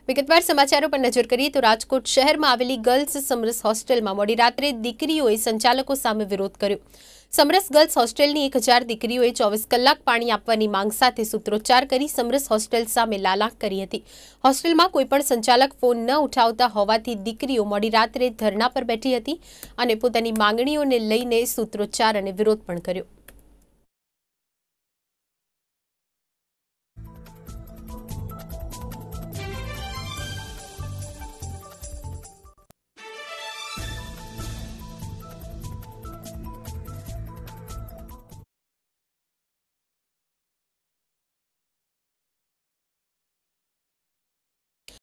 વિગતવાર સમાચારો પર નજર કરીએ તો રાજકોટ શહેરમાં આવેલી ગર્લ્સ સમરસ હોસ્ટેલમાં મોડી રાત્રે દીકરીઓએ સંચાલકો સામે વિરોધ કર્યો। સમરસ ગર્લ્સ હોસ્ટેલની 1000 દીકરીઓએ 24 કલાક પાણી આપવાની માંગ સાથે સૂત્રોચ્ચાર કરી સમરસ હોસ્ટેલ સામે લાલાક કરી હતી। હોસ્ટેલમાં કોઈપણ સંચાલક ફોન ન ઉઠાવતા હોવાથી દીકરીઓ મોડી રાત્રે ધરણા પર બેઠી હતી અને પોતાની માંગણીઓને લઈને સૂત્રોચ્ચાર અને વિરોધ પણ કર્યો।